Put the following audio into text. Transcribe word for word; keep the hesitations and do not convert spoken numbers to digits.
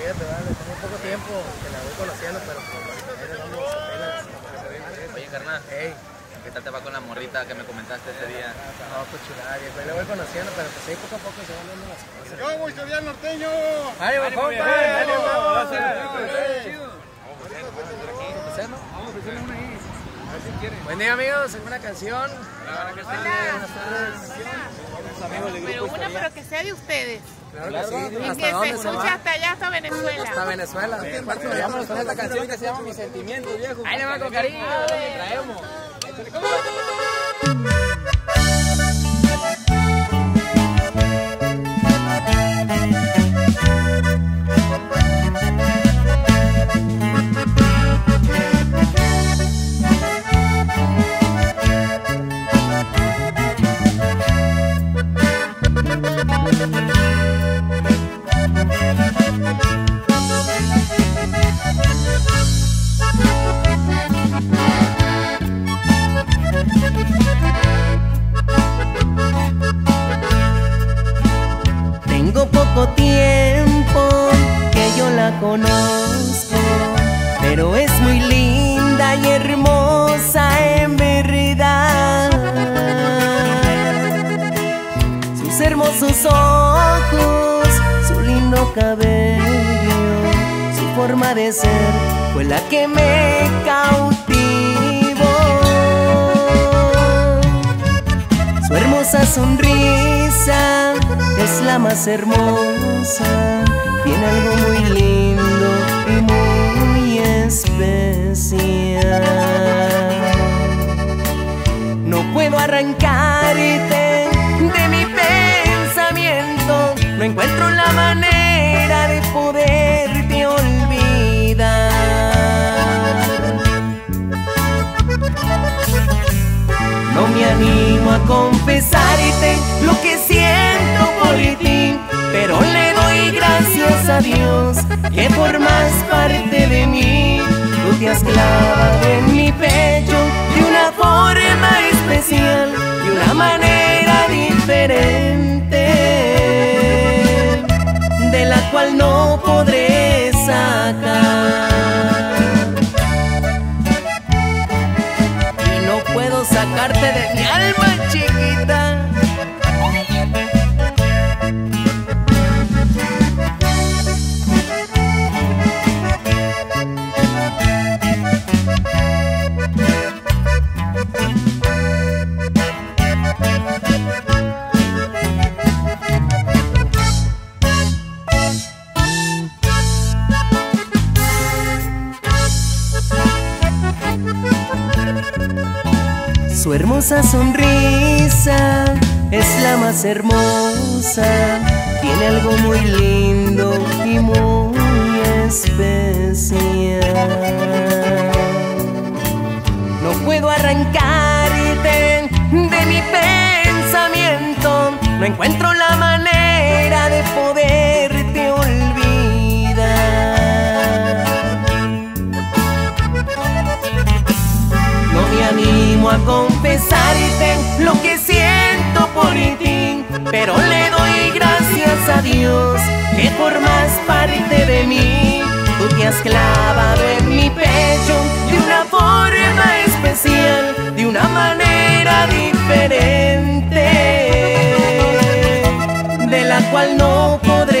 fíjate, vale, tengo poco tiempo que la voy conociendo, pero pues ahí le damos apenas. Oye, carnal, Ey. ¿qué tal te va con la morrita que me comentaste ese día? No, pues chulada, viejo, ahí le voy conociendo, pero pues ahí poco a poco se van dando las cosas. ¡Yo, voy a norteño! ¡Ánimo, compa! ¡Ánimo! Buen día, amigos, una canción. Pero una, pero que sea de ustedes. Claro que sí. Y ¿Hasta que se dónde se escuche va? hasta allá, hasta Venezuela. Hasta Venezuela. Vámonos con esta canción que se llama Mis Sentimientos, viejo. Ahí le va con cariño. Traemos. Tengo poco tiempo que yo la conozco, pero es muy linda y hermosa en verdad. Sus hermosos ojos, su lindo cabello, su forma de ser fue la que me cautivó. Su hermosa sonrisa es la más hermosa, tiene algo muy lindo y muy especial. No puedo arrancarte de mi pensamiento, no encuentro la manera de poderte olvidar. No me animo a confesarte lo que siento por ti, pero le doy gracias a Dios que formas parte de mí. Tú te has clavado en mi pecho de una forma especial, de una manera diferente, de la cual no podré sacar. Y no puedo sacarte de mi alma, chiquita. Su hermosa sonrisa es la más hermosa, tiene algo muy lindo y muy especial. No puedo arrancarte de mi pensamiento, no encuentro la manera de poderte olvidar. No me animo a confesarte lo que siento por ti, pero le doy gracias a Dios que formas parte de mí. Tú te has clavado en mi pecho de una forma especial, de una manera diferente, de la cual no podré